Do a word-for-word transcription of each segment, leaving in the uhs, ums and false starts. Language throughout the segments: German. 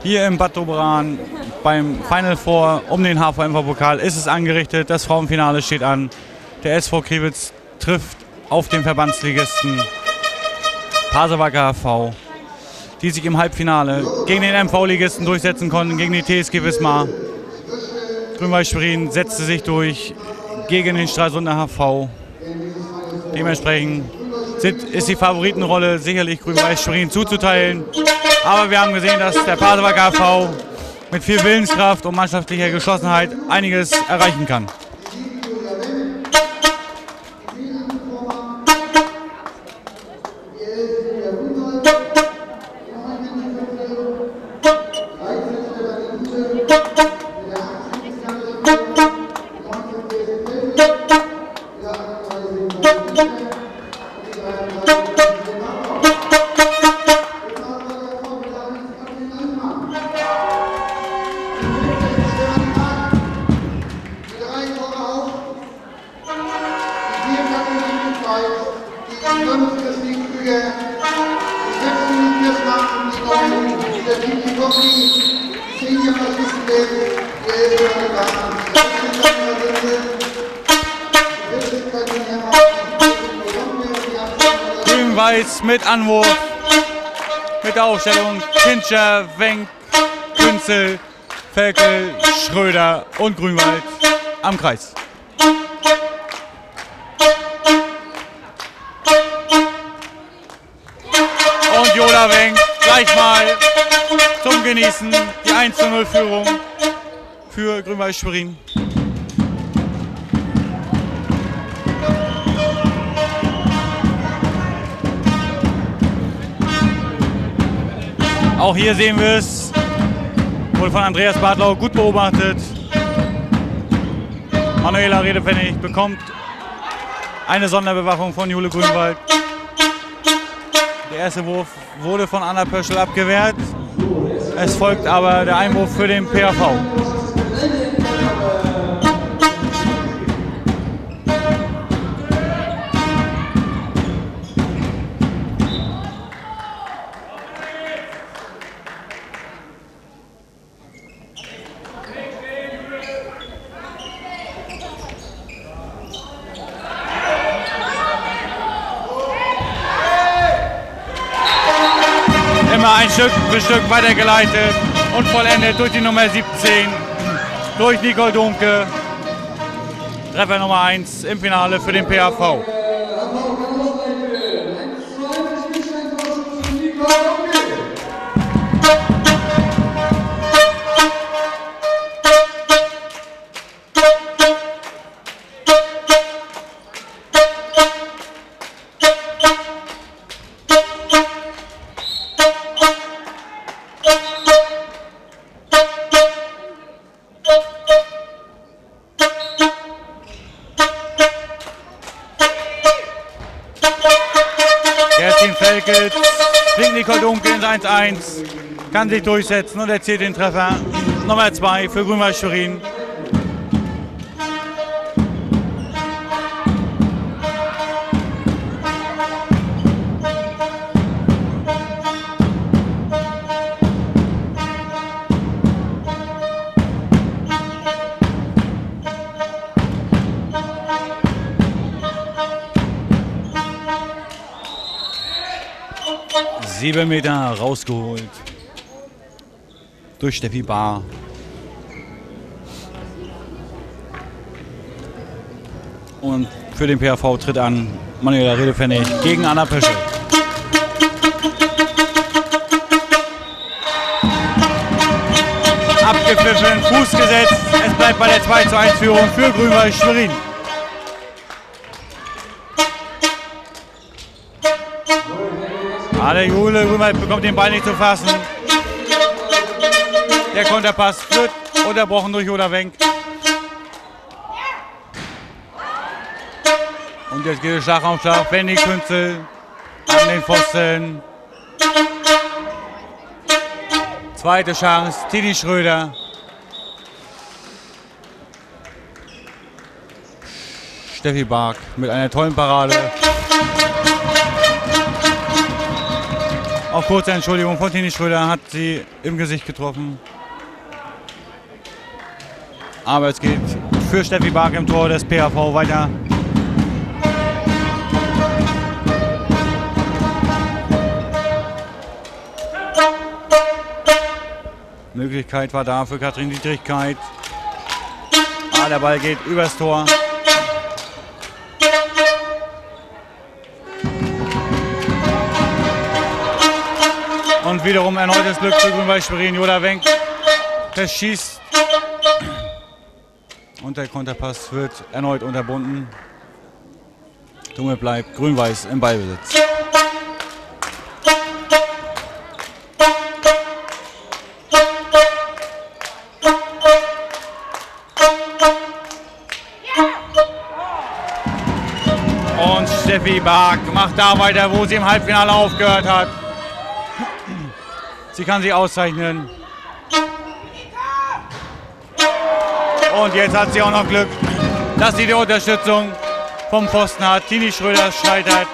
Hier im Bad Doberan beim Final Four um den H V M V-Pokal ist es angerichtet. Das Frauenfinale steht an. Der S V Kriwitz trifft auf den Verbandsligisten Pasewalker H V, die sich im Halbfinale gegen den M V-Ligisten durchsetzen konnten, gegen die T S G Wismar. Grün-Weiß Schwerin setzte sich durch gegen den Stralsunder H V. Dementsprechend sind, ist die Favoritenrolle sicherlich Grün-Weiß Schwerin zuzuteilen. Aber wir haben gesehen, dass der Pasewalker H V mit viel Willenskraft und mannschaftlicher Geschlossenheit einiges erreichen kann. Grün-Weiß mit Anwurf, mit der Aufstellung Kincher, Wenk, Künzel, Ferkel, Schröder und Grünwald am Kreis. Und Jola Wenk gleich mal zum Genießen die eins zu null Führung für Grün-Weiß Schwerin. Auch hier sehen wir es, wurde von Andreas Bartlau gut beobachtet. Manuela Redepfennig bekommt eine Sonderbewachung von Jule Grünwald. Der erste Wurf wurde von Anna Pöschel abgewehrt. Es folgt aber der Einwurf für den P A V. Ein Stück für Stück weitergeleitet und vollendet durch die Nummer siebzehn, durch Nicole Domke. Treffer Nummer eins im Finale für den P A V. Bringt Nicole Domke ins eins eins, kann sich durchsetzen und erzielt den Treffer Nummer zwei für Grün-Weiß Schwerin. Sieben Meter rausgeholt durch Steffi Bahr. Und für den P A V tritt an Manuela Redepfennig gegen Anna Pöschel. Abgepfiffen, Fuß gesetzt. Es bleibt bei der zwei zu eins Führung für Grün-Weiß Schwerin. Ah, der Jule Grünwald bekommt den Ball nicht zu fassen. Der Konterpass wird unterbrochen durch Jola Wenk. Und jetzt geht es Schlag auf Schlag. Wendy Künzel an den Pfosten. Zweite Chance, Tini Schröder. Steffi Bark mit einer tollen Parade. Auf Noch kurze Entschuldigung von Tini Schröder, hat sie im Gesicht getroffen. Aber es geht für Steffi Bark im Tor des P H V weiter. Möglichkeit war da für Katrin Dietrichkeit. Ah, der Ball geht übers Tor. Und wiederum erneutes Glück für Grün-Weiß Schwerin. Joda Wenk verschießt. Und der Konterpass wird erneut unterbunden. Somit bleibt Grün-Weiß im Ballbesitz. Und Steffi Bark macht da weiter, wo sie im Halbfinale aufgehört hat. Sie kann sich auszeichnen. Und jetzt hat sie auch noch Glück, dass sie die Unterstützung vom Pfosten hat. Tini Schröder scheitert.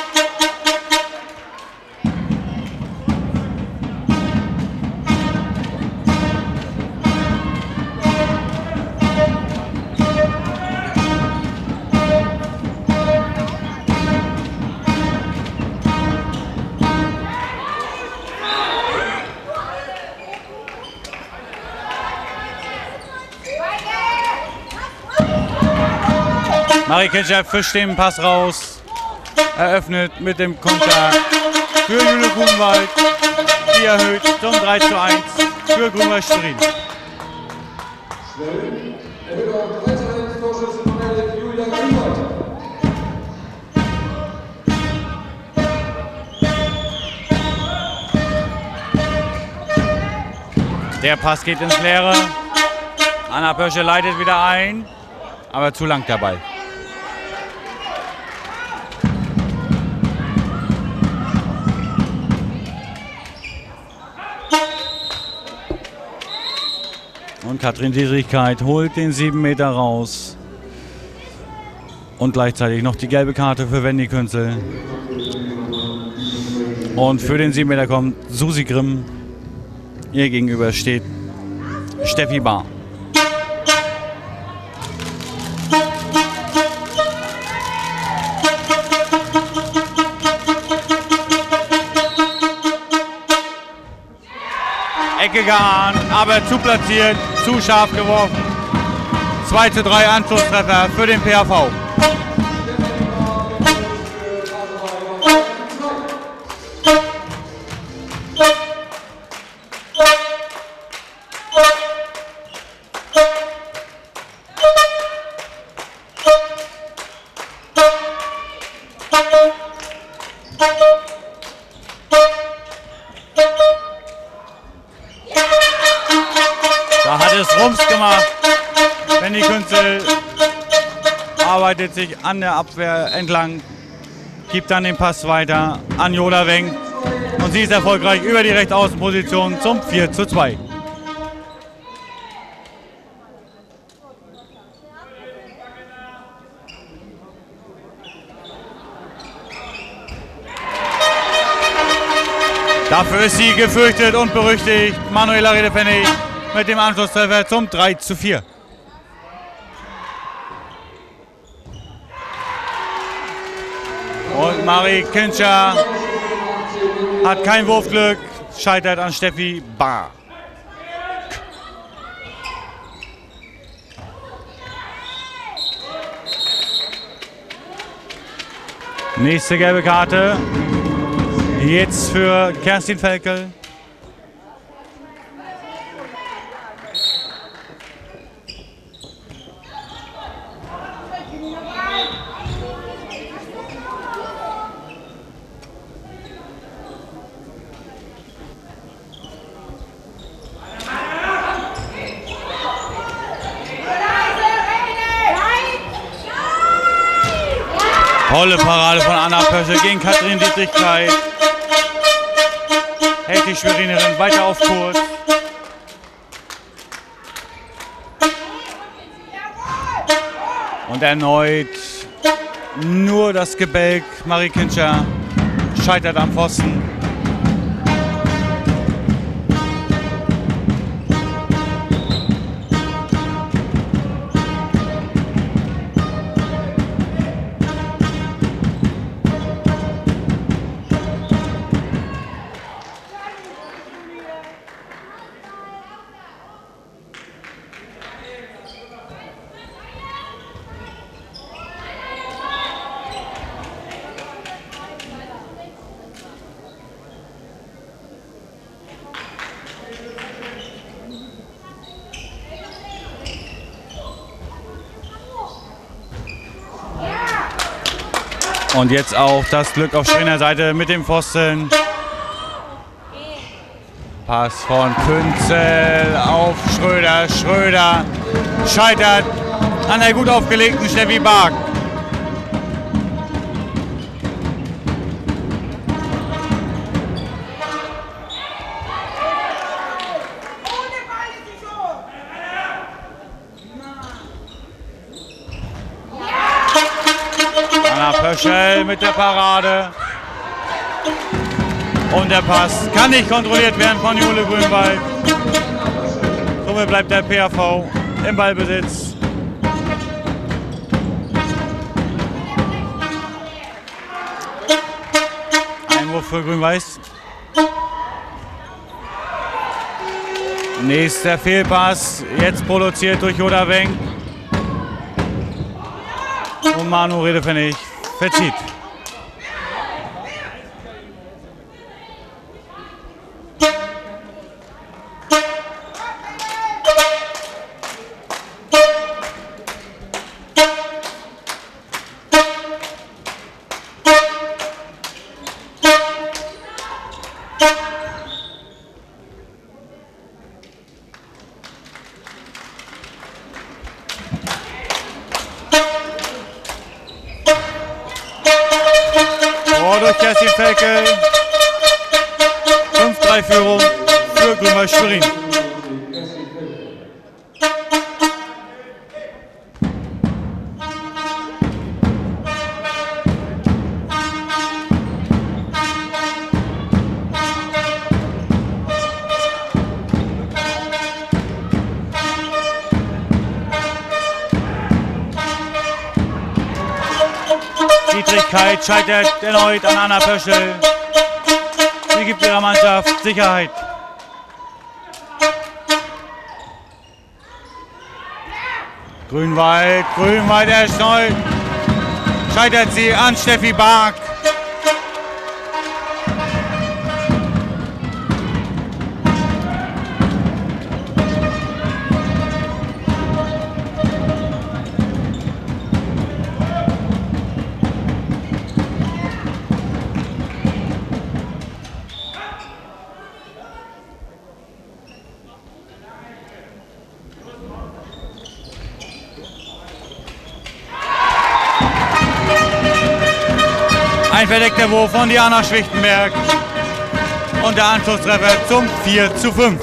Marie Kitscher fischt den Pass raus, eröffnet mit dem Konter für Jule Grunwald, die erhöht zum drei zu eins für Grün-Weiß Schwerin. Der Pass geht ins Leere. Anna Pösche leitet wieder ein, aber zu lang der Ball. Und Katrin Dietrichkeit holt den sieben Meter raus. Und gleichzeitig noch die gelbe Karte für Wendy Künzel. Und für den sieben Meter kommt Susi Grimm. Ihr gegenüber steht Steffi Bark. Ecke geahnt, aber zu platziert, zu scharf geworfen. zwei zu drei Anschlusstreffer für den P H V. Da hat es Rums gemacht. Wendy Künzel arbeitet sich an der Abwehr entlang, gibt dann den Pass weiter an Joda Wenk. Und sie ist erfolgreich über die Rechtsaußenposition zum vier zu zwei. Dafür ist sie gefürchtet und berüchtigt. Manuela Redepfennig mit dem Anschlusstreffer zum drei zu vier. Und Marie Kitscher hat kein Wurfglück, scheitert an Steffi Bark. Nächste gelbe Karte. Jetzt für Kerstin Felkel. Tolle Parade von Anna Pösche gegen Katrin Dietrichkeit. Hält die Schwerinerin weiter auf Kurs. Und erneut nur das Gebälk. Marie Kitscher scheitert am Pfosten. Und jetzt auch das Glück auf Schreiner Seite mit dem Pfosten. Pass von Künzel auf Schröder. Schröder scheitert an der gut aufgelegten Steffi Bark. Anna Pöschel mit der Parade. Und der Pass kann nicht kontrolliert werden von Jule Grünwald. Somit bleibt der P H V im Ballbesitz. Einwurf für Grün-Weiß. Nächster Fehlpass, jetzt produziert durch Joda Wenk. Und Manu Redepfennig verzieht. Durch Kerstin Felke. fünf drei Führung für Grün-Weiß Schwerin. Dietrichkeit scheitert erneut an Anna Pöschel. Sie gibt ihrer Mannschaft Sicherheit. Grünwald, Grünwald erneut. Scheitert sie an Steffi Bark. Ein verdeckter Wurf von Diana Schwichtenberg und der Anschlusstreffer zum vier zu fünf.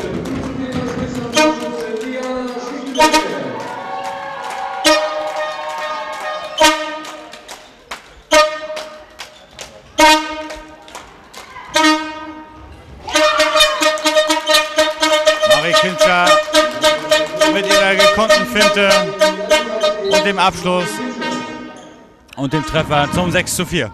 Marie Kincher mit ihrer gekonnten Finte und dem Abschluss und dem Treffer zum sechs zu vier.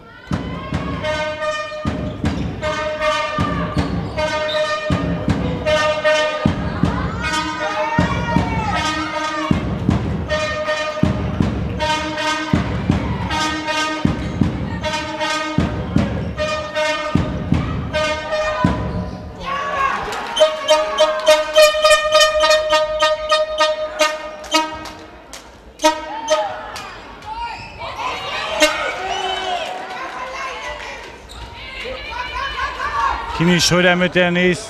Kini Schröder mit der, nächsten,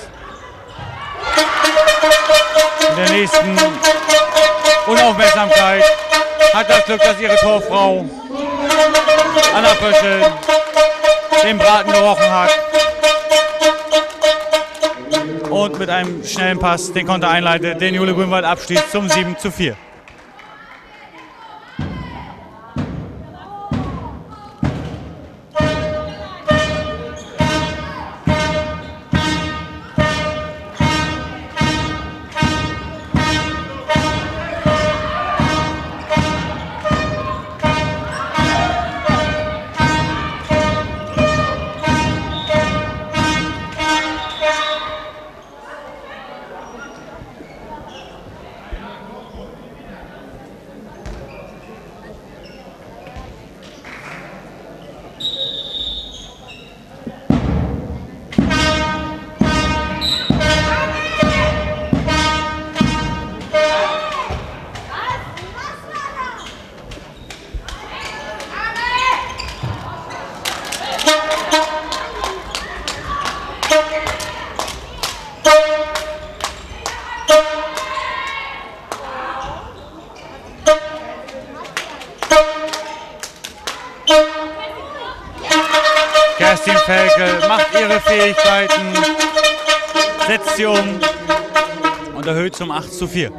mit der nächsten Unaufmerksamkeit. Hat das Glück, dass ihre Torfrau Anna Pöschel den Braten gerochen hat. Und mit einem schnellen Pass den Konter einleitet, den Jule Grünwald abschließt zum sieben zu vier. Kerstin Felke macht ihre Fähigkeiten, setzt sie um und erhöht zum acht zu vier.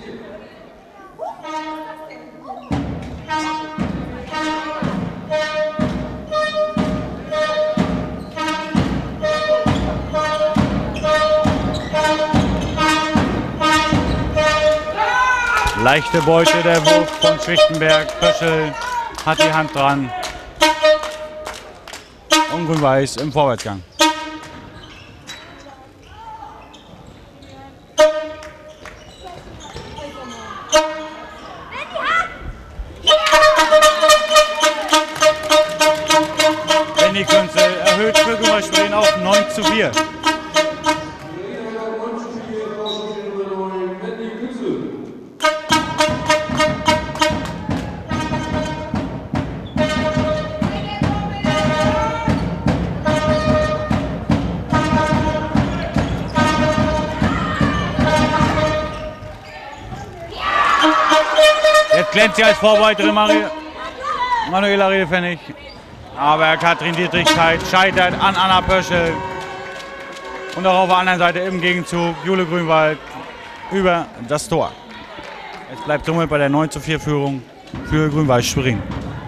Leichte Beute, der Wurf von Schwichtenberg. Pöschel hat die Hand dran. Und Grün-Weiß im Vorwärtsgang. Benny Künzel erhöht für Grün-Weiß auf neun zu vier. Glänzt sie als Vorbereiterin Marie, Manuela Redepfennig. Aber Katrin Dietrichkeit scheitert an Anna Pöschel. Und auch auf der anderen Seite im Gegenzug Jule Grünwald über das Tor. Es bleibt somit bei der neun zu vier Führung für Grün-Weiß Schwerin.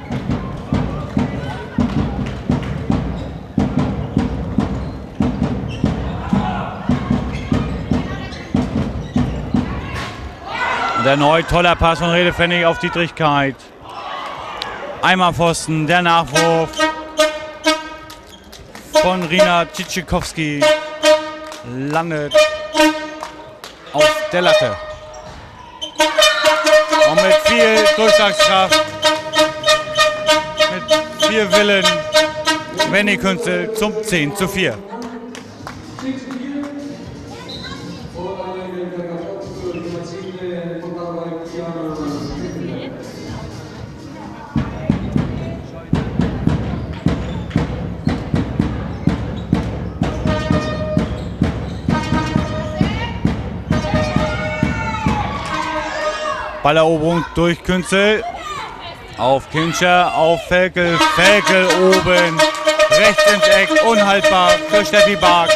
Und erneut toller Pass von Redepfennig auf Dietrichkeit. Einmal Pfosten, der Nachwurf von Rina Tschitschikowski landet auf der Latte. Und mit viel Durchschlagskraft, mit viel Willen, Benny Künzel zum zehn zu vier. Balleroberung durch Künzel auf Kinscher, auf Felkel, Felkel oben, rechts ins Eck, unhaltbar für Steffi Bark.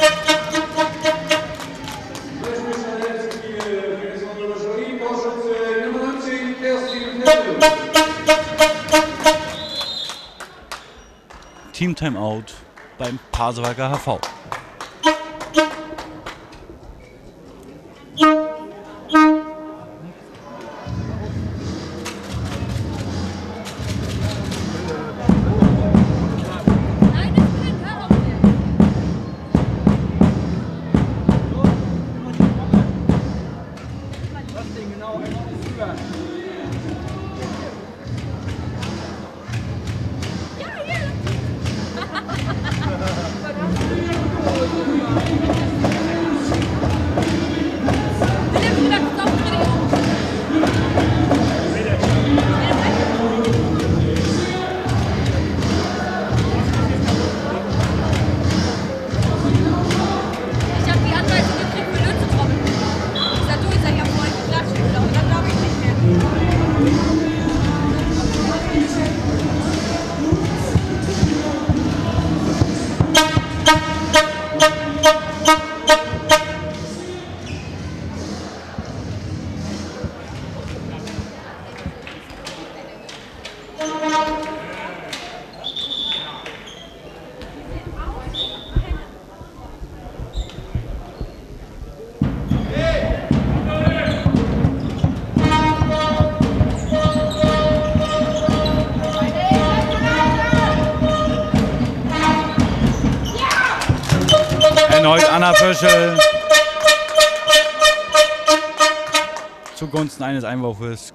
Team Timeout beim Pasewalker H V. Erneut Anna Pöschel zugunsten eines Einwurfes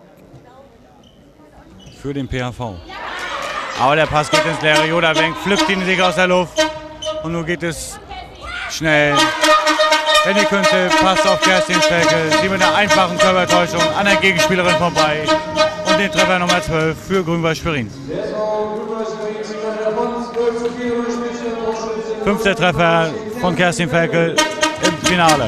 für den P H V. Aber der Pass geht ins leere. Joda Wenk pflückt ihn sich aus der Luft und nun geht es schnell. Benny Künzel passt auf Kerstin Felke, sie mit einer einfachen Körpertäuschung an der Gegenspielerin vorbei und den Treffer Nummer zwölf für Grün-Weiß Schwerin. Fünfter Treffer von Kerstin Felke im Finale.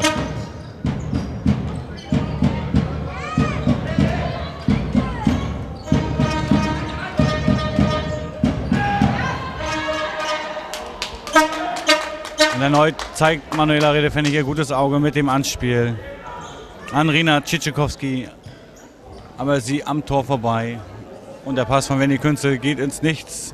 Und erneut zeigt Manuela Redefennig ihr gutes Auge mit dem Anspiel an Rina Tschitschikowski, aber sie am Tor vorbei. Und der Pass von Wendy Künzel geht ins Nichts.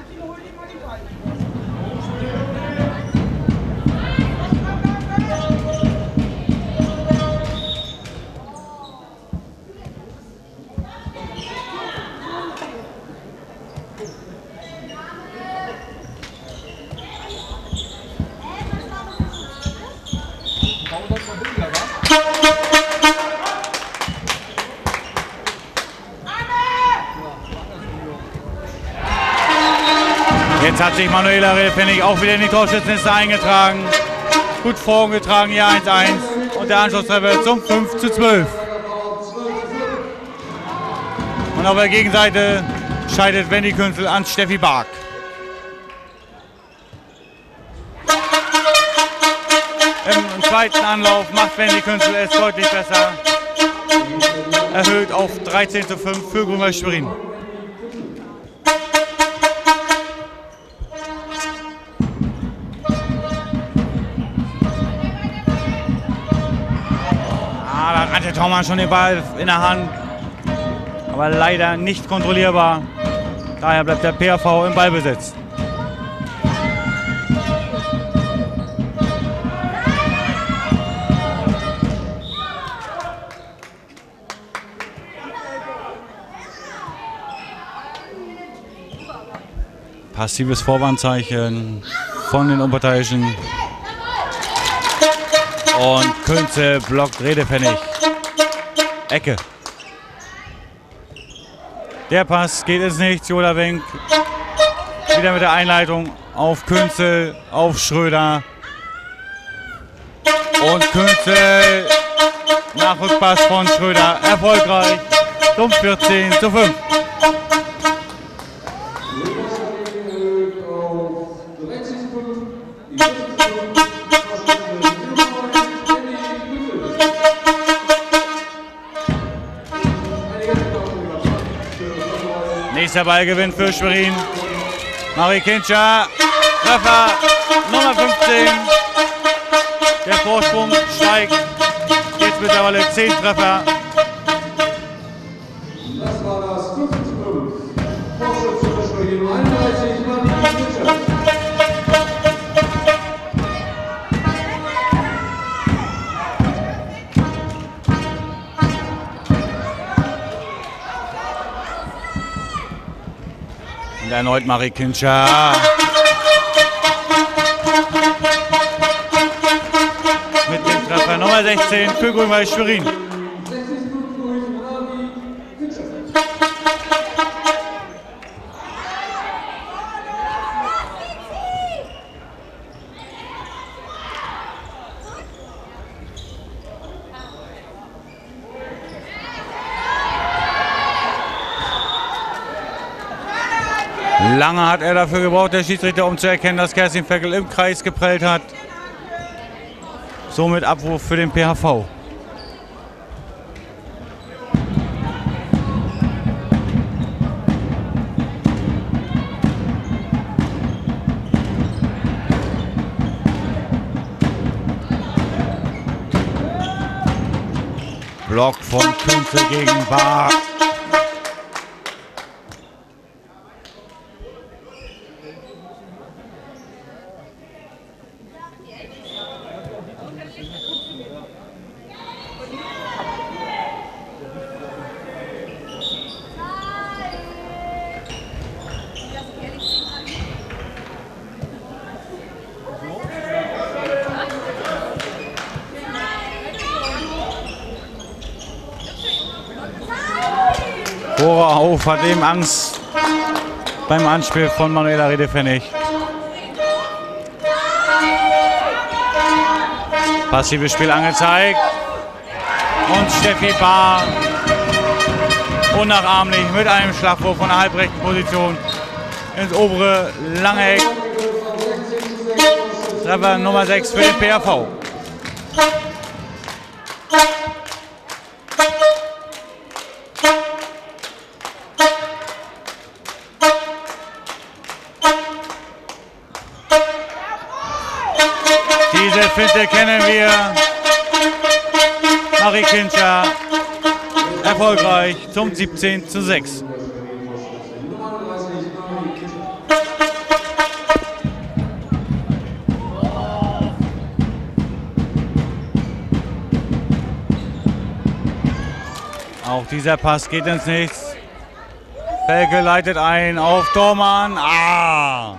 Jetzt hat sich Manuela Redefennig auch wieder in die Torschützenliste eingetragen. Gut vorgetragen hier eins eins und der Anschlusstreffer zum fünf zu zwölf. Und auf der Gegenseite scheidet Wendy Künzel an Steffi Bark. Im zweiten Anlauf macht Wendy Künzel es deutlich besser. Erhöht auf dreizehn zu fünf für Grün-Weiß Schwerin. Ah, da hat Antje Thaumann schon den Ball in der Hand. Aber leider nicht kontrollierbar. Daher bleibt der P H V im Ballbesitz. Passives Vorwandzeichen von den Unparteiischen. Und Künzel blockt Redefennig. Ecke. Der Pass geht ins Nichts. Jola Wenk wieder mit der Einleitung auf Künzel, auf Schröder. Und Künzel nach Rückpass von Schröder erfolgreich zum vierzehn zu fünf. Nächster Ballgewinn für Schwerin. Marie Kintscher, Treffer Nummer fünfzehn. Der Vorsprung steigt. Jetzt mittlerweile zehn Treffer. Das war das fünf zu fünf. Vorschütze für Schwerin einunddreißig, Marie Kintscher. Und erneut Marie Kintscher. Mit dem Treffer Nummer sechzehn für Grün-Weiß Schwerin. Lange hat er dafür gebraucht, der Schiedsrichter, um zu erkennen, dass Kerstin Feckel im Kreis geprellt hat. Somit Abwurf für den P H V. Block von Künzel gegen Bark. Tore auf, hat eben Angst beim Anspiel von Manuela Redefennig. Passives Spiel angezeigt. Und Steffi Bahr unnachahmlich mit einem Schlagwurf von der halbrechten Position ins obere lange Eck. Treffer Nummer sechs für den P H V. Diese Finte kennen wir. Marie Kincher erfolgreich zum siebzehn zu sechs. Auch dieser Pass geht ins Nichts. Felke leitet ein auf Dormann. Ah!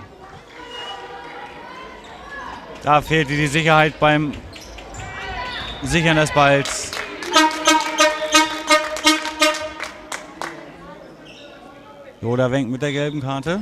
Da fehlte die Sicherheit beim Sichern des Balls. Joda winkt mit der gelben Karte.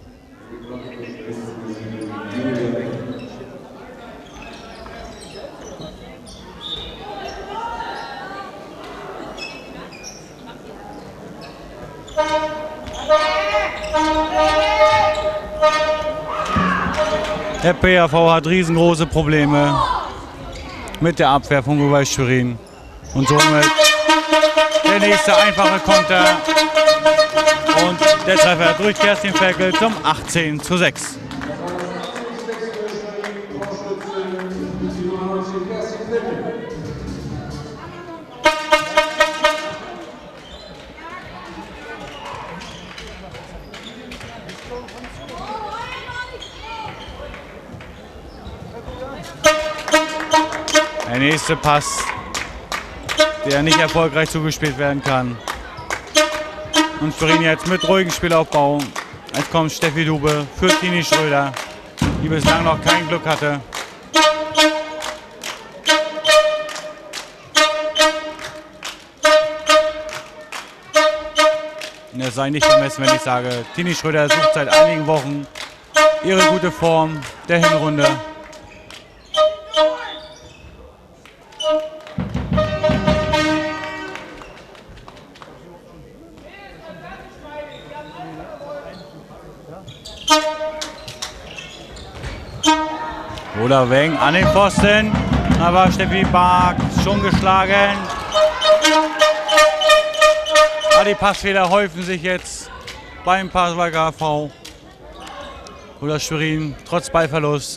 Der P A V hat riesengroße Probleme mit der Abwehr von Grünwald Schwerin. Und somit der nächste einfache Konter. Und der Treffer durch Kerstin Ferkel zum achtzehn zu sechs. Der nächste Pass, der nicht erfolgreich zugespielt werden kann. Und Schwerin jetzt mit ruhigem Spielaufbau. Jetzt kommt Steffi Dube für Tini Schröder, die bislang noch kein Glück hatte. Und es sei nicht vermessen, wenn ich sage, Tini Schröder sucht seit einigen Wochen ihre gute Form der Hinrunde. Oder Weng an den Pfosten, aber Steffi Bark schon geschlagen. Aber die Passfehler häufen sich jetzt beim Pass bei K V. Oder Schwerin trotz Ballverlust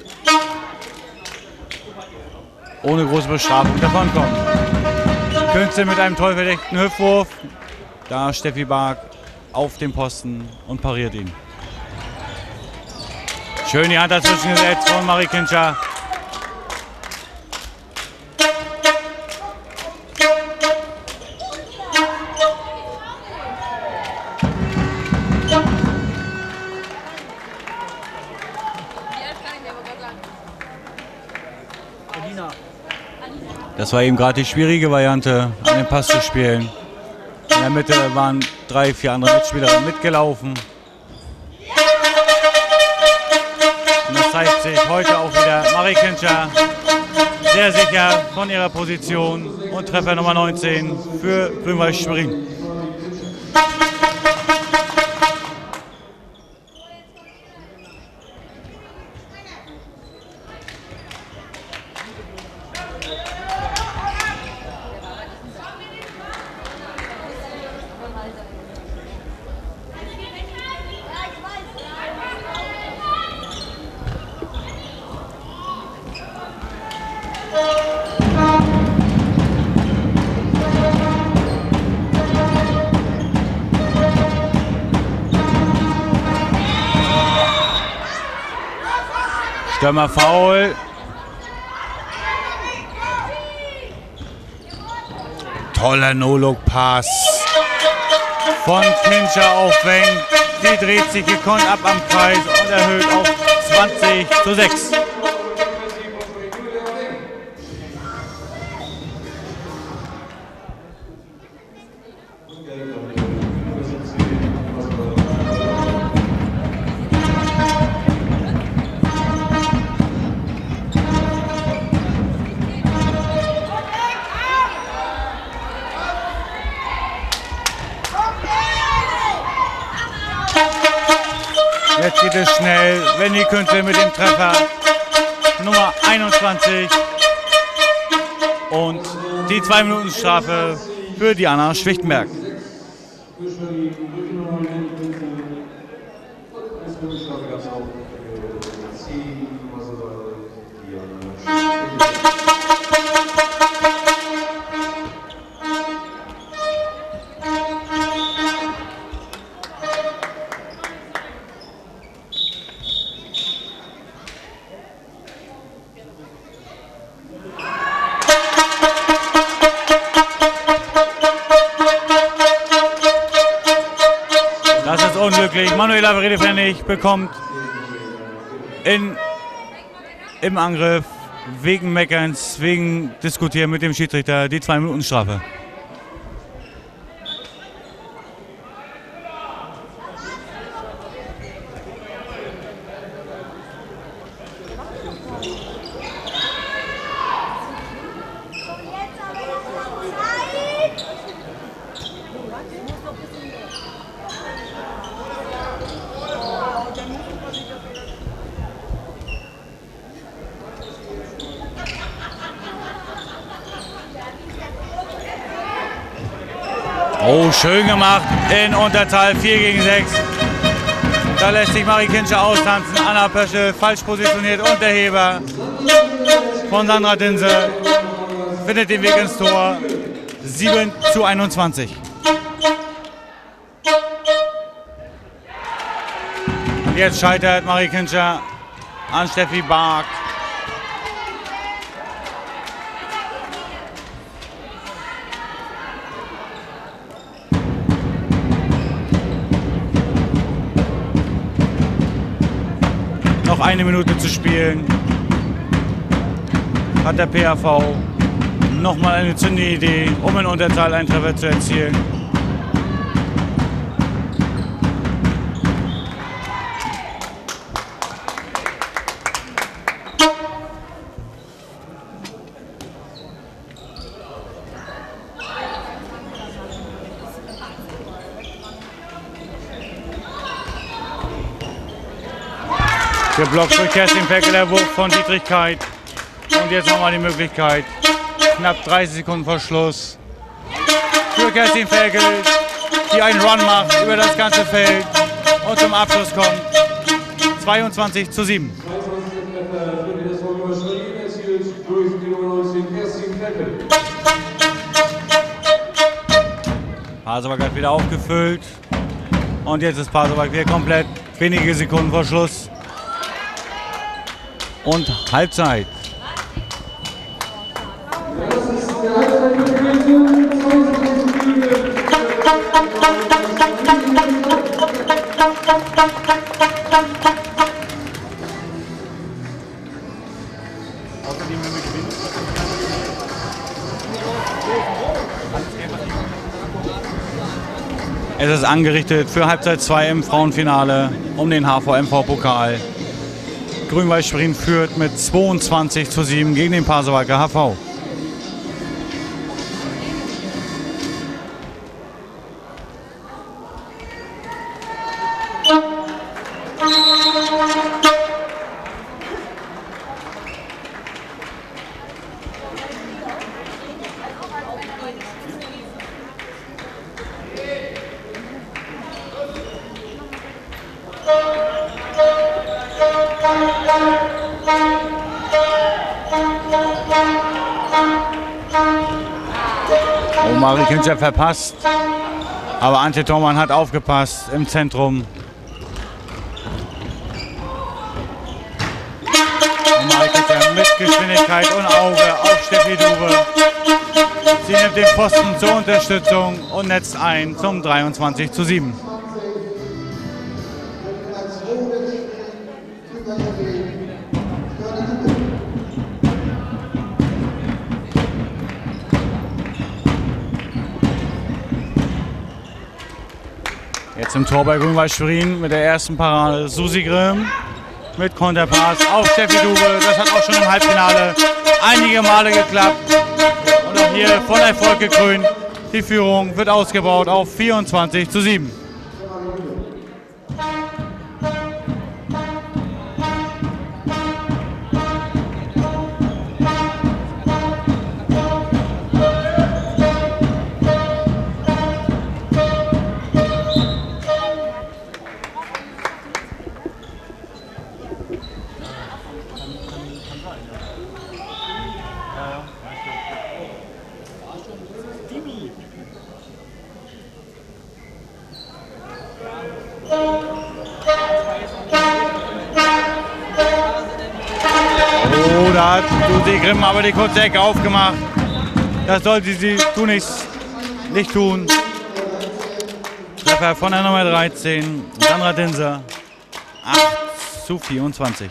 ohne große Bestrafung davonkommen. Künste mit einem toll verdeckten Hüftwurf. Da Steffi Bark auf dem Posten und pariert ihn. Schön die Hand dazwischen gesetzt von Marie Kincher. Das war eben gerade die schwierige Variante, an den Pass zu spielen. In der Mitte waren drei, vier andere Mitspielerinnen mitgelaufen. Und das zeigt sich heute auch wieder. Marie Kincher sehr sicher von ihrer Position und Treffer Nummer neunzehn für Grünwald Schwerin. Stürmer faul. Toller No-Look-Pass von Kincher auf Weng. Sie dreht sich gekonnt ab am Kreis und erhöht auf zwanzig zu sechs. Jetzt geht es schnell. Wendy Künzel mit dem Treffer Nummer einundzwanzig. Und die zwei Minuten Strafe für Diana Schwichtenberg. Diana Manuela Bredefennig bekommt in, im Angriff wegen Meckerns, wegen Diskutieren mit dem Schiedsrichter die zwei Minuten Strafe. Oh, schön gemacht in Unterzahl, vier gegen sechs. Da lässt sich Marie Kincher austanzen. Anna Pöschel falsch positioniert und der Heber von Sandra Dinse findet den Weg ins Tor. sieben zu einundzwanzig. Und jetzt scheitert Marie Kincher an Steffi Bark. Noch eine Minute zu spielen. Hat der P A V nochmal eine zündende Idee, um in Unterzahl einen Treffer zu erzielen. Geblockt für Kerstin Ferkel, der Wurf von Dietrichkeit. Und jetzt nochmal die Möglichkeit, knapp dreißig Sekunden vor Schluss, für Kerstin Ferkel, die einen Run macht über das ganze Feld und zum Abschluss kommt. zweiundzwanzig zu sieben. Pasewalk hat wieder aufgefüllt. Und jetzt ist Pasewalk wieder komplett wenige Sekunden vor Schluss. Und Halbzeit. Das ist der Halbzeitbeginn. Es ist angerichtet für Halbzeit zwei im Frauenfinale um den H V M V-Pokal. Grün-Weiß Schwerin führt mit zweiundzwanzig zu sieben gegen den Pasewalker H V. Oh, Marie Kincher verpasst, aber Antje Thormann hat aufgepasst im Zentrum. Und Marie Kincher mit Geschwindigkeit und Auge auf Steffi Dube. Sie nimmt den Pfosten zur Unterstützung und netzt ein zum dreiundzwanzig zu sieben. Jetzt im Tor bei Grün-Weiß Schwerin mit der ersten Parade Susi Grimm mit Konterpass auf Steffi Dube. Das hat auch schon im Halbfinale einige Male geklappt. Und auch hier von Erfolg gekrönt. Die Führung wird ausgebaut auf vierundzwanzig zu sieben. Oh, da hat Susi Grimm aber die kurze Ecke aufgemacht. Das sollte sie tunlichst nicht tun. Treffer von der Nummer dreizehn, Sandra Dinser, acht zu vierundzwanzig.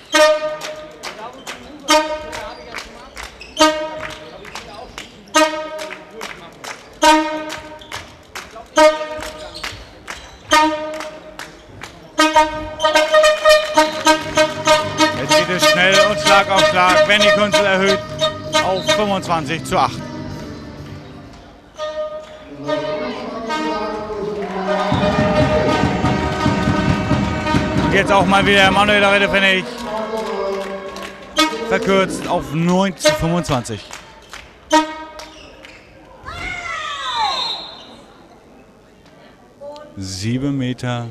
Jetzt geht es schnell und Schlag auf Schlag. Wendy Kunzel erhöht auf fünfundzwanzig zu acht. Jetzt auch mal wieder Manuela Redefennig verkürzt auf neun zu fünfundzwanzig. Sieben Meter.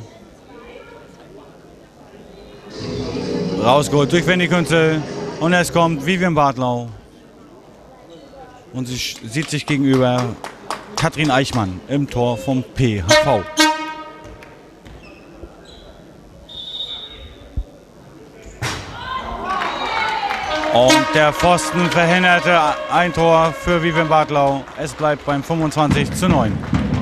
Rausgeholt durch Wendy Kunzel. Und es kommt Vivian Bartlau. Und sie sieht sich gegenüber Katrin Eichmann im Tor vom P H V. Und der Pfosten verhinderte ein Tor für Vivian Bartlau. Es bleibt beim fünfundzwanzig zu neun.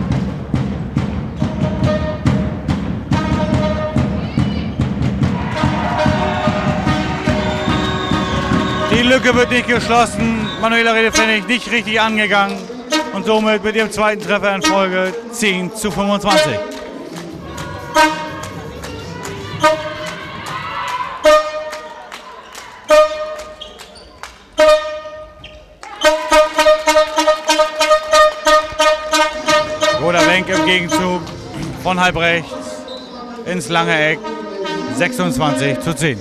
Die Lücke wird nicht geschlossen. Manuela Redefennig nicht richtig angegangen. Und somit mit ihrem zweiten Treffer in Folge zehn zu fünfundzwanzig. Roter Wenk im Gegenzug von halb rechts ins lange Eck. sechsundzwanzig zu zehn.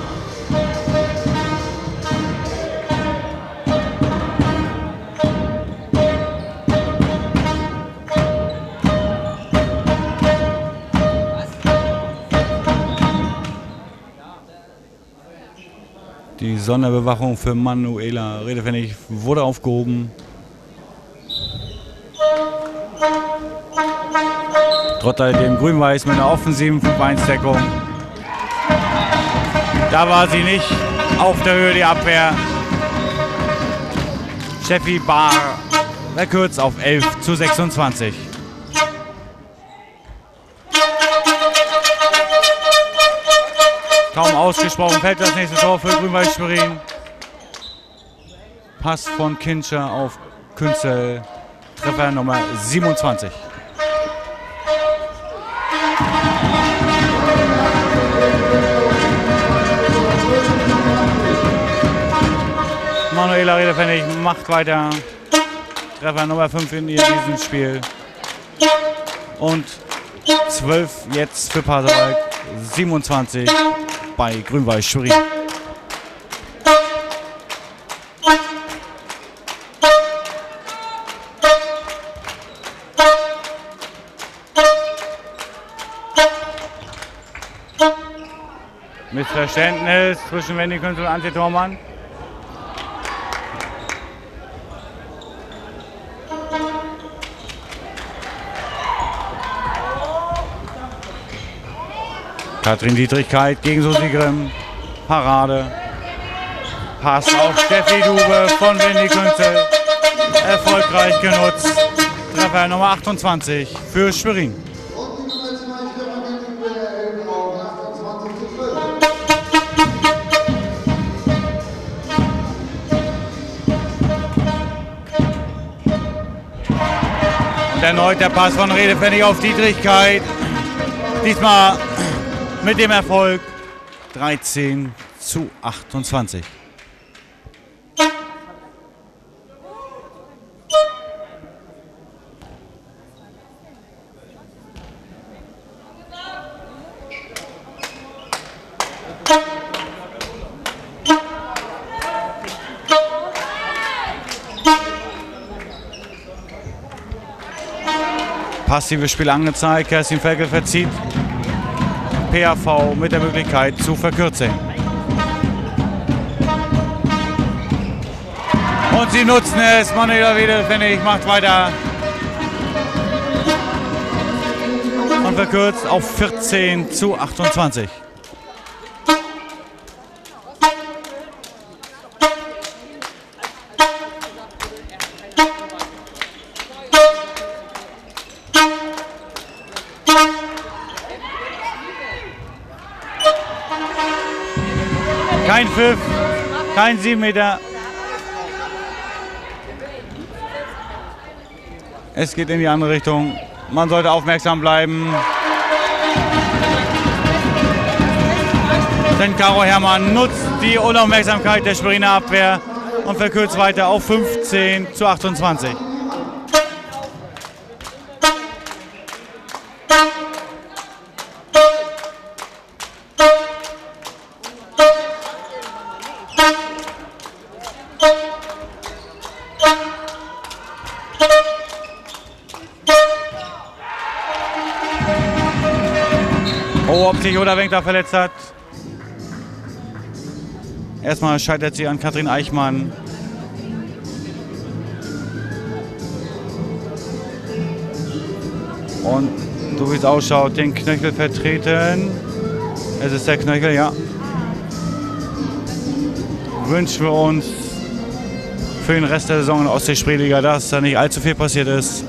Die Sonderbewachung für Manuela Redefennig wurde aufgehoben. Trotz alledem Grün-Weiß mit einer offensiven fünf eins Deckung. Da war sie nicht auf der Höhe, die Abwehr. Steffi Bahr verkürzt auf elf zu sechsundzwanzig. Kaum ausgesprochen fällt das nächste Tor für Grün-Weiß Schwerin. Pass von Kincher auf Künzel, Treffer Nummer siebenundzwanzig. Manuela Redefennig macht weiter. Treffer Nummer fünf in ihr diesem Spiel. Und zwölf jetzt für Pasewalk, siebenundzwanzig bei Grün-Weiß Schwerin. Missverständnis zwischen Wendy Kunzel und Antje Thormann. Katrin Dietrichkeit gegen Susi Grimm. Parade. Pass auf Steffi Dube von Wendy Kunzel. Erfolgreich genutzt. Treffer Nummer achtundzwanzig für Schwerin. Und erneut der Pass von Redefennig auf Dietrichkeit. Diesmal mit dem Erfolg dreizehn zu achtundzwanzig. Passives Spiel angezeigt, Kerstin Ferkel verzieht. P H V mit der Möglichkeit zu verkürzen. Und sie nutzen es. Manuela Redefennig macht weiter. Und verkürzt auf vierzehn zu achtundzwanzig. Kein Pfiff, kein sieben Meter. Es geht in die andere Richtung. Man sollte aufmerksam bleiben. Denn Caro Herrmann nutzt die Unaufmerksamkeit der Schweriner Abwehr und verkürzt weiter auf fünfzehn zu achtundzwanzig. Oh, ob sich Oda Wenk da verletzt hat. Erstmal scheitert sie an Katrin Eichmann. Und so wie es ausschaut, den Knöchel vertreten. Es ist der Knöchel, ja. Wünschen wir uns für den Rest der Saison in der Ostsee-Spreeliga, dass da nicht allzu viel passiert ist.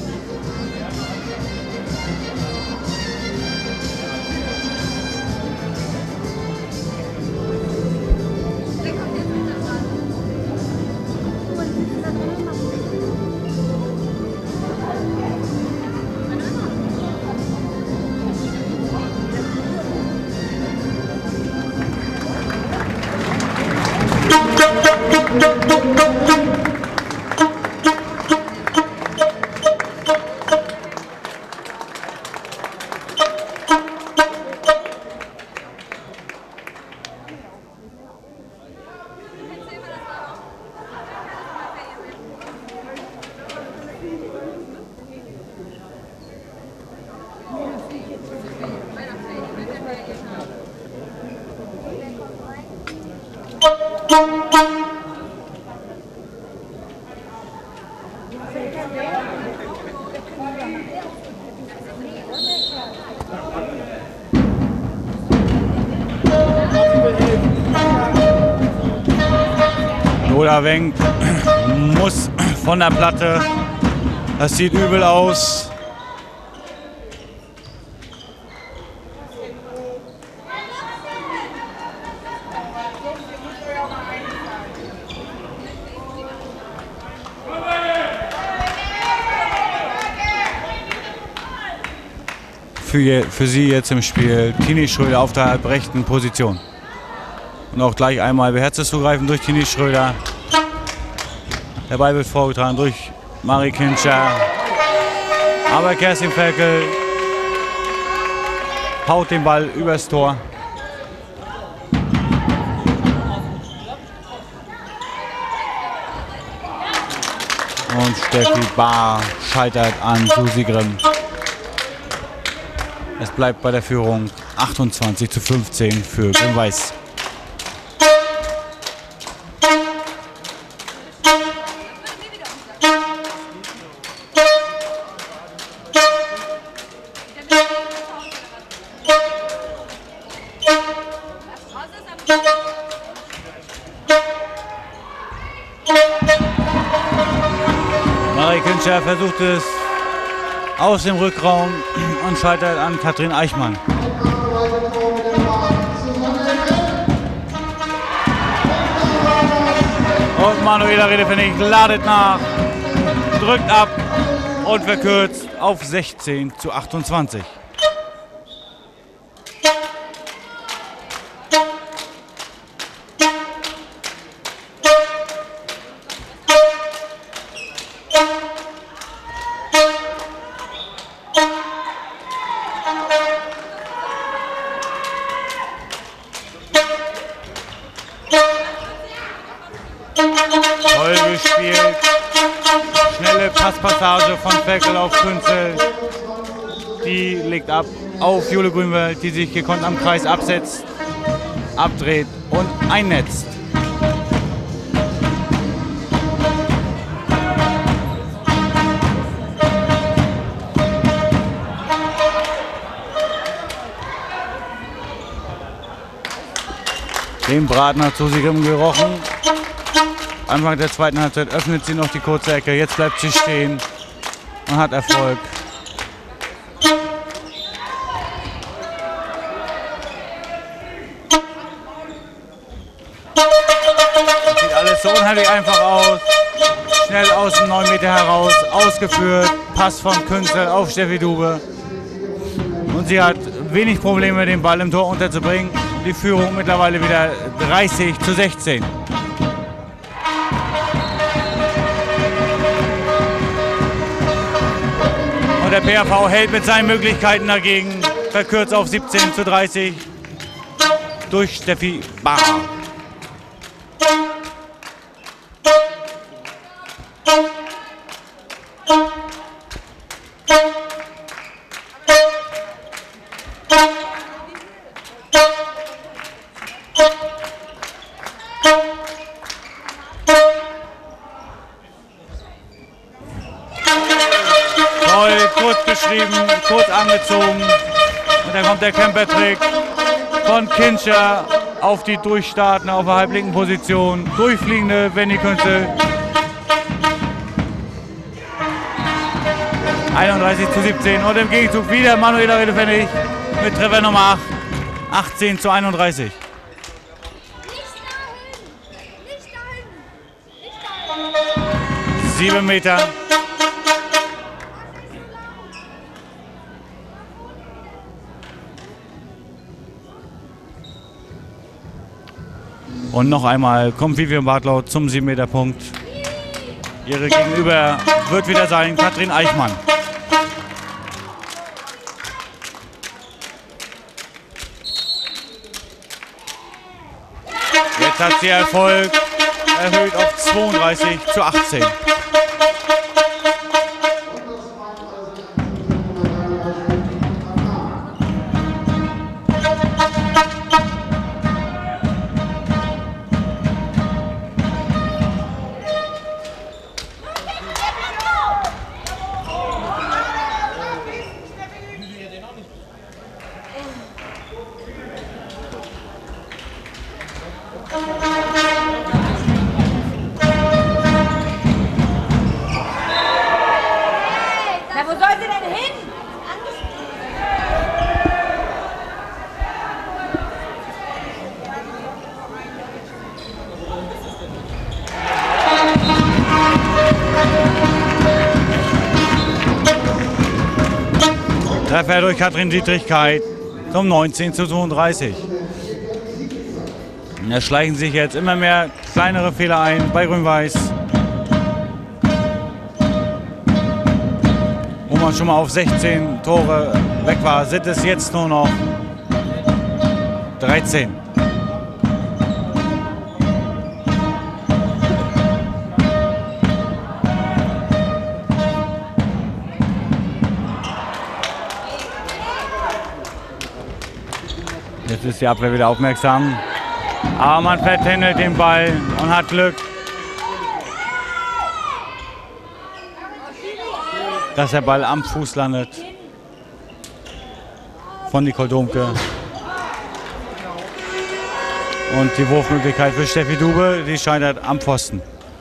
Oda Wenk muss von der Platte. Das sieht übel aus. Für, für sie jetzt im Spiel Tini Schröder auf der rechten Position. Und auch gleich einmal beherztes Zugreifen durch Tini Schröder. Der Ball wird vorgetragen durch Marie Kincher. Aber Kerstin Ferkel haut den Ball übers Tor. Und Steffi Bahr scheitert an Susi Grimm. Es bleibt bei der Führung achtundzwanzig zu fünfzehn für Grün-Weiß. Marie Kincher versucht es aus dem Rückraum und scheitert an Katrin Eichmann. Und Manuela Redefennig ladet nach, drückt ab und verkürzt auf sechzehn zu achtundzwanzig. Toll gespielt. Schnelle Passpassage von Ferkel auf Künzel. Die legt ab auf Jule Grünwald, die sich gekonnt am Kreis absetzt, abdreht und einnetzt. Den Braten hat Susi Grimm gerochen. Anfang der zweiten Halbzeit öffnet sie noch die kurze Ecke. Jetzt bleibt sie stehen und hat Erfolg. so unheimlich einfach aus. Schnell aus dem neun Meter heraus, ausgeführt. Pass von Künzel auf Steffi Dube. Und sie hat wenig Probleme, den Ball im Tor unterzubringen. Die Führung mittlerweile wieder dreißig zu sechzehn. Und der P H V hält mit seinen Möglichkeiten dagegen. Verkürzt auf siebzehn zu dreißig durch Steffi Bacher. Toll, kurz geschrieben, kurz angezogen. Und dann kommt der Camper-Trick von Kincher auf die Durchstarten auf der halblinken Position. Durchfliegende Wendy Künzel. einunddreißig zu siebzehn. Und im Gegenzug wieder Manuela Redepfennig mit Treffer Nummer acht. achtzehn zu einunddreißig. Sieben Meter. Und noch einmal kommt Vivian Bartlau zum sieben Meter Punkt. Ihre Gegenüber wird wieder sein Katrin Eichmann. Jetzt hat sie Erfolg, erhöht auf zweiunddreißig zu achtzehn. Na, wo soll sie denn hin? Treffer durch Katrin Dietrichkeit zum neunzehn zu zweiunddreißig. Da schleichen sich jetzt immer mehr kleinere Fehler ein bei Grün-Weiß. Wo man schon mal auf sechzehn Tore weg war, sind es jetzt nur noch dreizehn. Jetzt ist die Abwehr wieder aufmerksam. Aber man vertändelt den Ball und hat Glück, dass der Ball am Fuß landet von Nicole Domke. Und die Wurfmöglichkeit für Steffi Dube, die scheitert am Pfosten.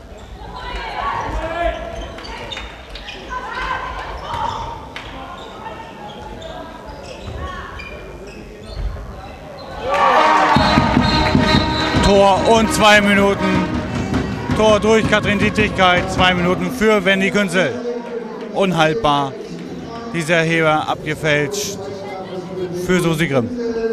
Tor und zwei Minuten. Tor durch Katrin Dietrichkeit, zwei Minuten für Wendy Künzel. Unhaltbar. Dieser Heber abgefälscht für Susi Grimm.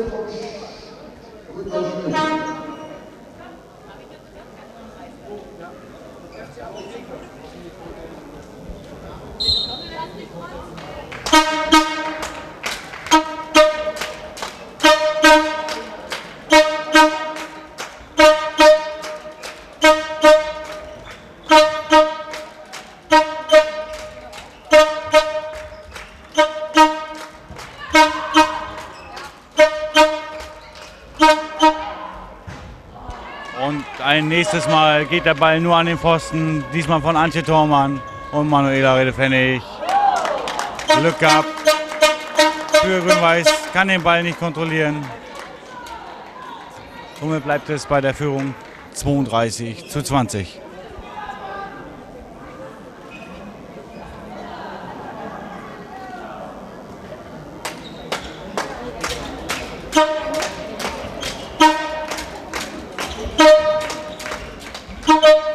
Und ein nächstes Mal geht der Ball nur an den Pfosten, diesmal von Antje Thormann und Manuela Redepfennig. Glück gehabt für Grün-Weiß, kann den Ball nicht kontrollieren. Somit bleibt es bei der Führung zweiunddreißig zu zwanzig. Thank you.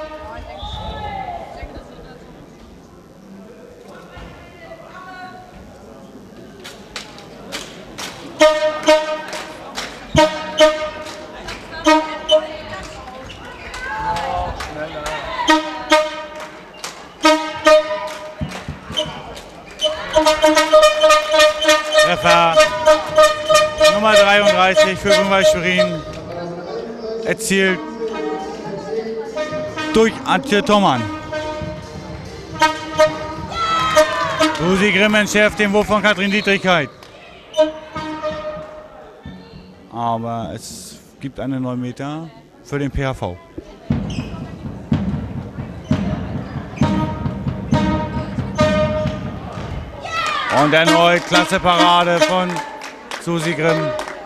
zweiunddreißig für Grünwald Schwerin. Erzielt durch Antje Thommann. Susi Grimm entschärft den Wurf von Katrin Dietrichkeit. Aber es gibt eine neun Meter für den P H V. Und erneut klasse Parade von Susi Grimm.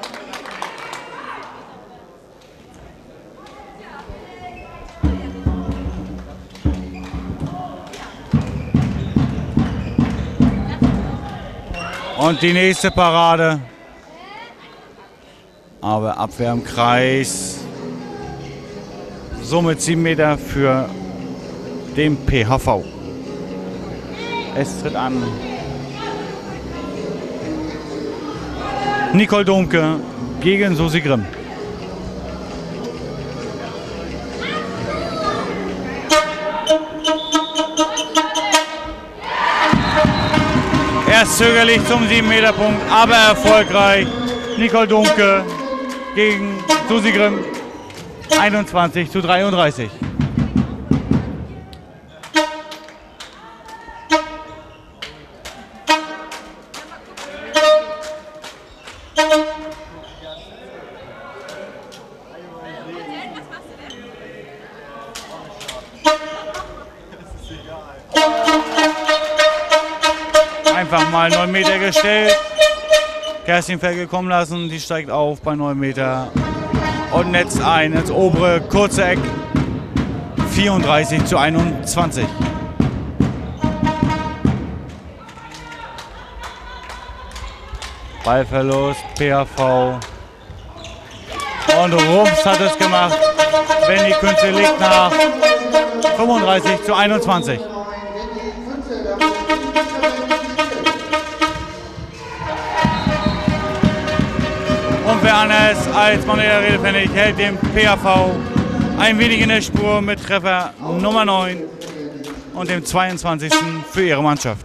Und die nächste Parade. Aber Abwehr im Kreis. Somit sieben Meter für den P H V. Es tritt an Nicole Domke gegen Susi Grimm. Erst zögerlich zum sieben Meter Punkt, aber erfolgreich. Nicole Domke gegen Susi Grimm. einundzwanzig zu dreiunddreißig. Einfach mal neun Meter gestellt. Kerstin Felge kommen lassen, die steigt auf bei neun Meter und netzt ein ins obere kurze Eck. vierunddreißig zu einundzwanzig. Ballverlust, P H V. Und Rums hat es gemacht. Wendy Künze legt nach. fünfunddreißig zu einundzwanzig. Und wer anders als Manuela Redepfennig hält dem P H V ein wenig in der Spur mit Treffer Nummer neun und dem zweiundzwanzigsten für ihre Mannschaft.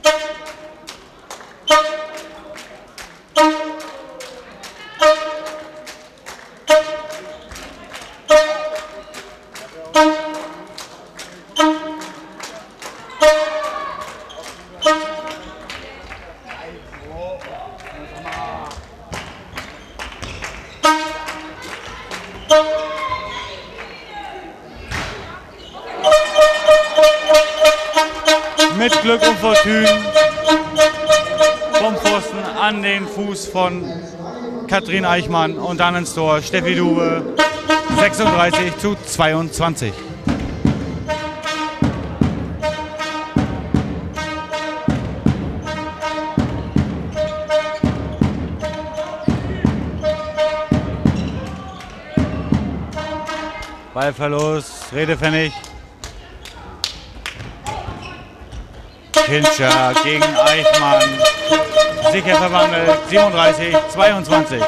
Mit Glück und Fortune vom Pfosten an den Fuß von Katrin Eichmann und dann ins Tor Steffi Dube. sechsunddreißig zu zweiundzwanzig. Ballverlust, Redepfennig. Hinscher gegen Eichmann. Sicher verwandelt. siebenunddreißig zu zweiundzwanzig.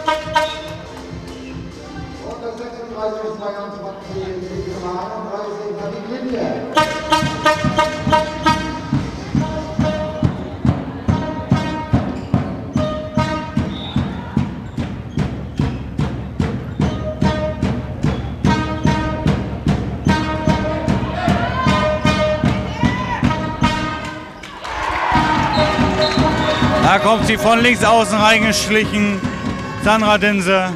Da kommt sie von links außen reingeschlichen, Sandra Dinse,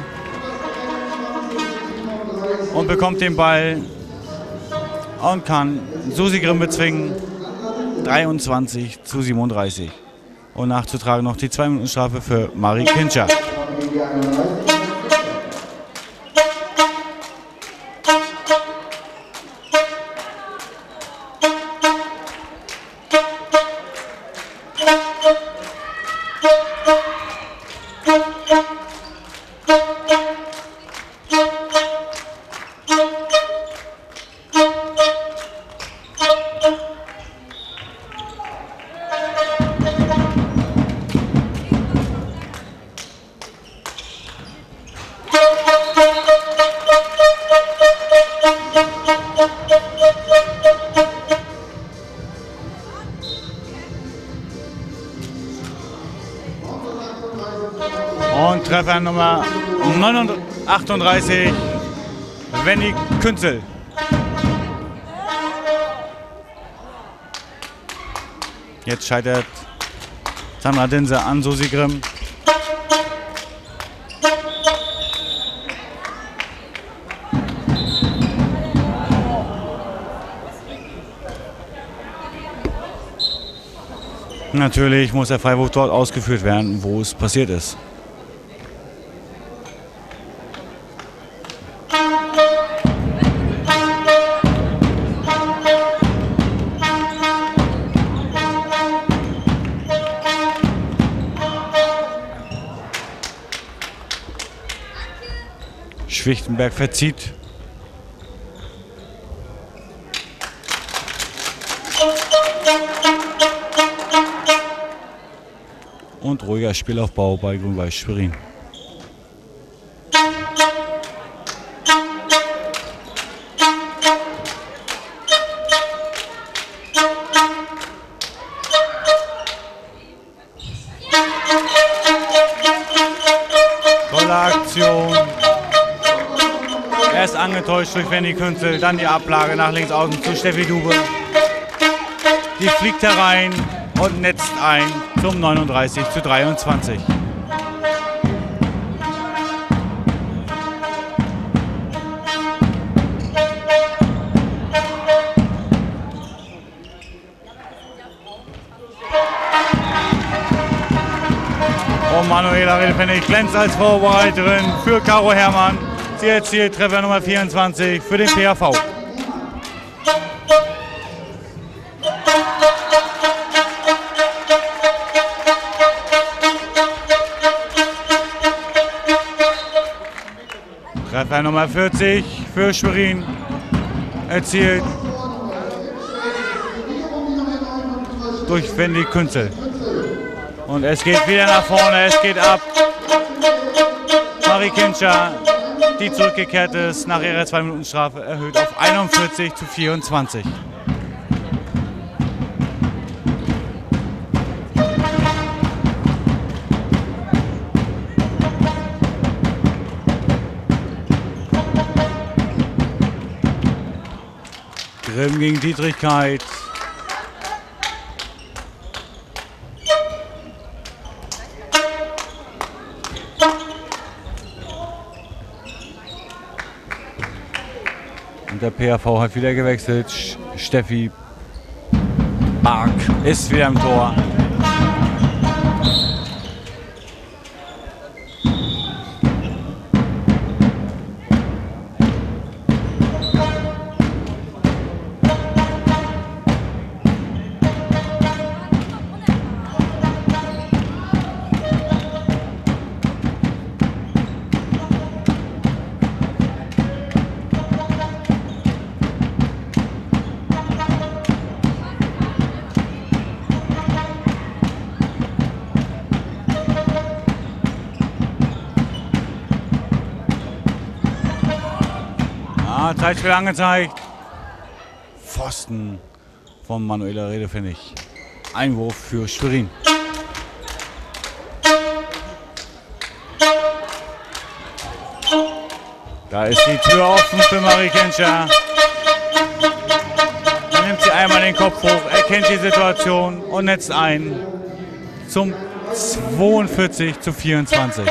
und bekommt den Ball und kann Susi Grimm bezwingen. dreiundzwanzig zu siebenunddreißig. Und nachzutragen noch die zwei Minuten Strafe für Marie Kinscher. Treffer Nummer achtunddreißig, Wendy Künzel. Jetzt scheitert Sandra Dinse an Susi Grimm. Natürlich muss der Freiwurf dort ausgeführt werden, wo es passiert ist. Schwichtenberg verzieht. Und ruhiger Spielaufbau bei Grün-Weiß Schwerin. Tolle Aktion. Erst angetäuscht durch Wendy Künzel, dann die Ablage nach links außen zu Steffi Dube. Die fliegt herein und netzt ein zum neununddreißig zu dreiundzwanzig. Und Manuela Redepfennig glänzt als Vorbereiterin für Caro Herrmann. Sie erzielt Treffer Nummer vierundzwanzig für den P H V. Treffer Nummer vierzig für Schwerin erzielt durch Wendy Künzel. Und es geht wieder nach vorne, es geht ab. Marie Kintscher, die zurückgekehrt ist nach ihrer zwei Minuten Strafe, erhöht auf einundvierzig zu vierundzwanzig. Grimm gegen Dietrichkeit. Und der P H V hat wieder gewechselt. Steffi Bark ist wieder im Tor. Zeitspiel angezeigt. Pfosten von Manuela Redepfennig. Einwurf für Schwerin. Da ist die Tür offen für Marie Kintscher. Dann nimmt sie einmal den Kopf hoch, erkennt die Situation und netzt ein zum zweiundvierzig zu vierundzwanzig.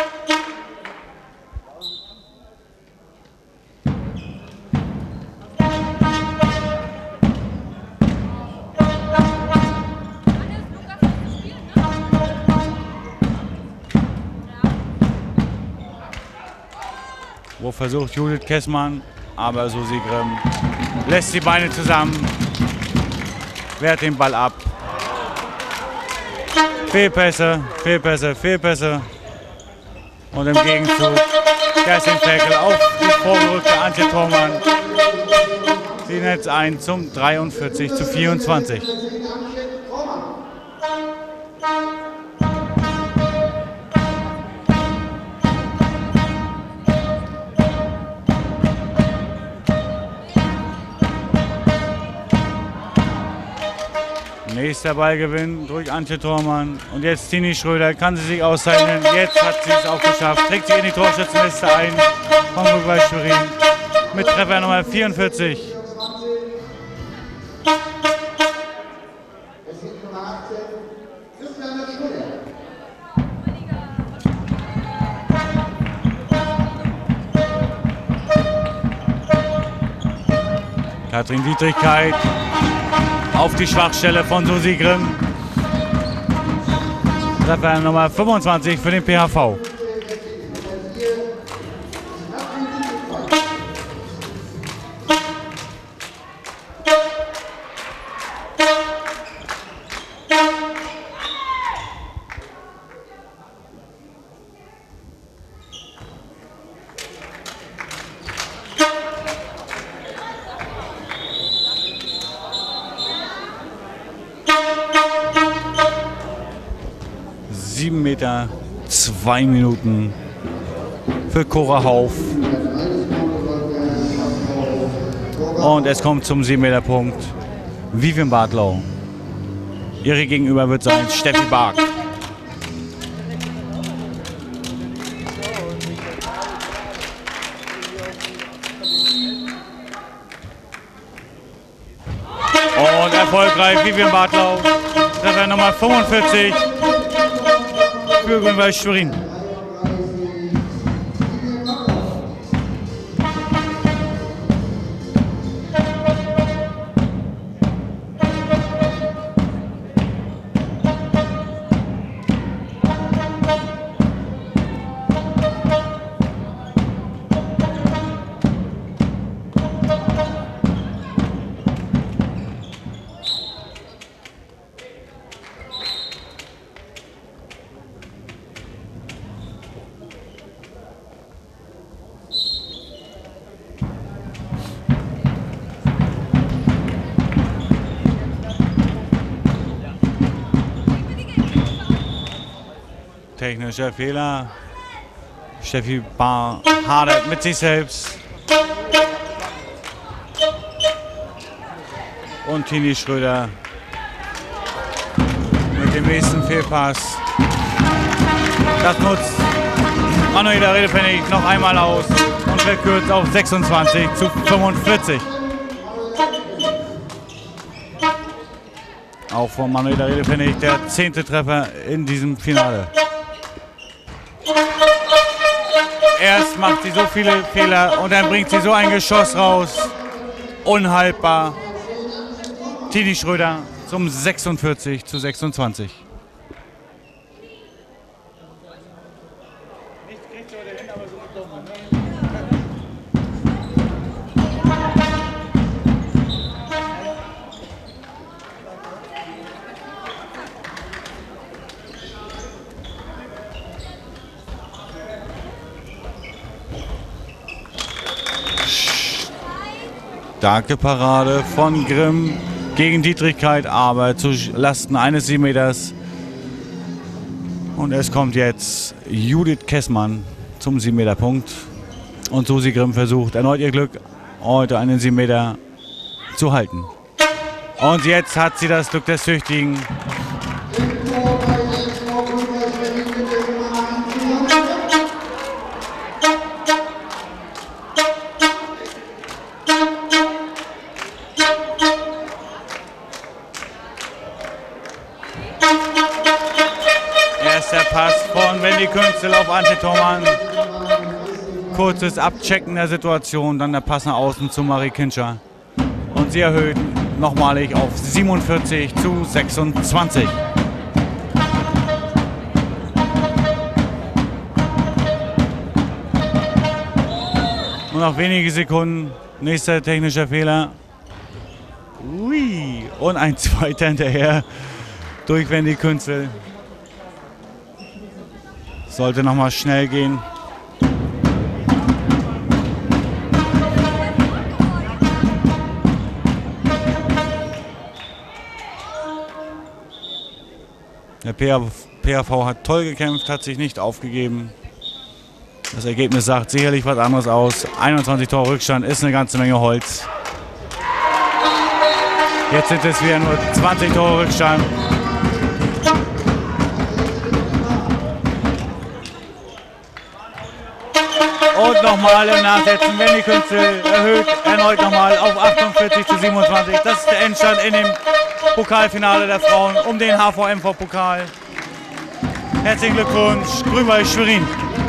Wo versucht Judith Kessmann, aber Susi Grimm lässt die Beine zusammen, wehrt den Ball ab. Fehlpässe, Fehlpässe, Fehlpässe. Und im Gegenzug Kerstin Ferkel auf die vorgerückte Antje Thormann. Sie netzt ein zum dreiundvierzig zu vierundzwanzig. Nächster Ballgewinn durch Antje Thormann. Und jetzt Tini Schröder. Kann sie sich auszeichnen. Jetzt hat sie es auch geschafft. Trägt sie in die Torschützenliste ein von Rückwärts Schwerin mit Treffer Nummer vierundvierzig. Katrin Dietrichkeit auf die Schwachstelle von Susi Grimm. Treffer Nummer fünfundzwanzig für den P H V. sieben Meter, zwei Minuten für Cora Hauf. Und es kommt zum sieben Meter Punkt Vivian Bartlau. Ihre Gegenüber wird sein Steffi Bark. Und erfolgreich Vivian Bartlau. Treffer Nummer fünfundvierzig. Für Grün-Weiß Schwerin. Technischer Fehler. Steffi Bar hadert mit sich selbst. Und Tini Schröder mit dem nächsten Fehlpass. Das nutzt Manuela Redepfennig noch einmal aus und verkürzt auf sechsundzwanzig zu fünfundvierzig. Auch von Manuela Redepfennig der zehnte Treffer in diesem Finale. Erst macht sie so viele Fehler und dann bringt sie so ein Geschoss raus. Unhaltbar. Tini Schröder zum sechsundvierzig zu sechsundzwanzig. Starke Parade von Grimm gegen Dietrichkeit, aber zu Lasten eines sieben Meters. Und es kommt jetzt Judith Kessmann zum sieben Meter Punkt. Und Susi Grimm versucht erneut ihr Glück, heute einen sieben Meter zu halten. Und jetzt hat sie das Glück des Tüchtigen. Erster Pass von Wendy Künzel auf Antje Thormann. Kurzes Abchecken der Situation, dann der Pass nach außen zu Marie Kinscher. Und sie erhöht nochmalig auf siebenundvierzig zu sechsundzwanzig. Nur noch wenige Sekunden. Nächster technischer Fehler. Ui. Und ein zweiter hinterher durch Wendy Künzel. Sollte noch mal schnell gehen. Der P H V hat toll gekämpft, hat sich nicht aufgegeben. Das Ergebnis sagt sicherlich was anderes aus. einundzwanzig Tore Rückstand ist eine ganze Menge Holz. Jetzt sind es wieder nur zwanzig Tore Rückstand. Und nochmal im Nachsetzen, wenn die Künste erhöht, erneut nochmal auf achtundvierzig zu siebenundzwanzig. Das ist der Endstand in dem Pokalfinale der Frauen um den H V M V-Pokal. Herzlichen Glückwunsch, Grünwald Schwerin.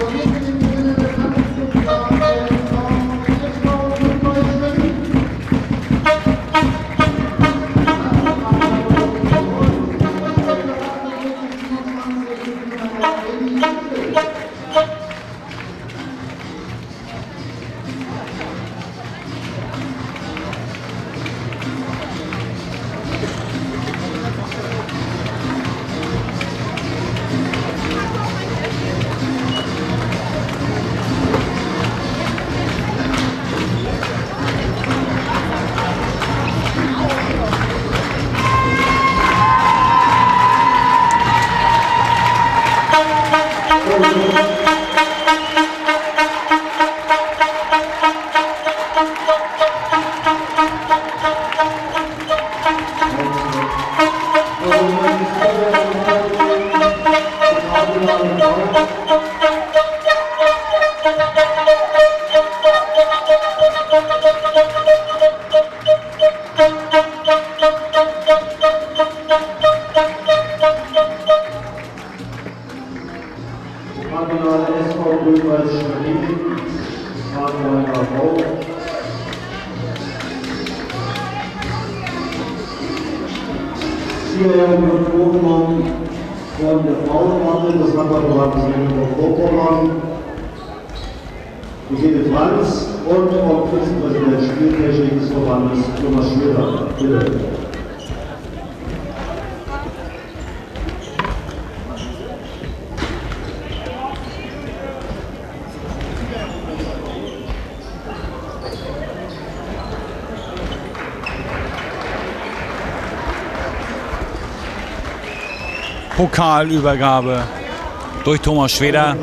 Pokalübergabe durch Thomas Schweder.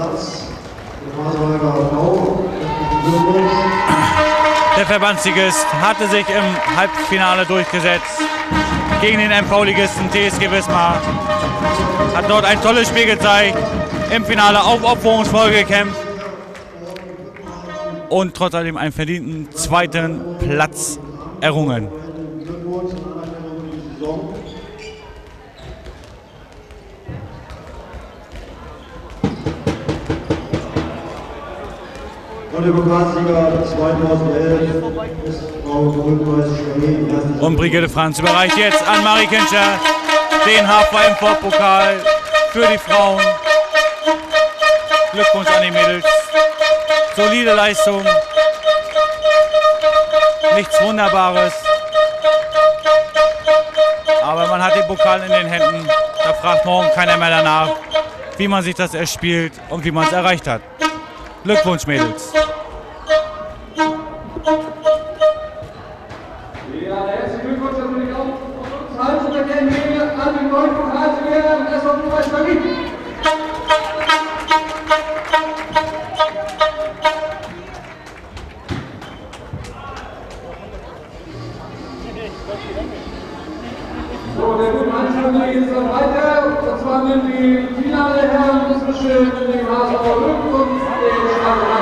Der Verbandsligist hatte sich im Halbfinale durchgesetzt gegen den M V-Ligisten T S G Wismar. Hat dort ein tolles Spiel gezeigt, im Finale aufopferungsvoll gekämpft und trotz allem einen verdienten zweiten Platz errungen. Und der Pokalsieger zweitausendelf ist Frau Grünwald Schwerin. Und Brigitte Franz überreicht jetzt an Marie Kincher den H V M V-Pokal für die Frauen. Glückwunsch an die Mädels. Solide Leistung. Nichts Wunderbares. Aber man hat den Pokal in den Händen. Da fragt morgen keiner mehr danach, wie man sich das erspielt und wie man es erreicht hat. Glückwunsch, Mädels. Ja, herzlichen Glückwunsch natürlich auch von uns Halsübergänge an den neuen Pokalsieger und S V Grünwald Schwerin. So, der gute Anschluss geht jetzt noch weiter. Und zwar sind die Finale Herren zwischen dem H S V Rück und dem Stadtrat.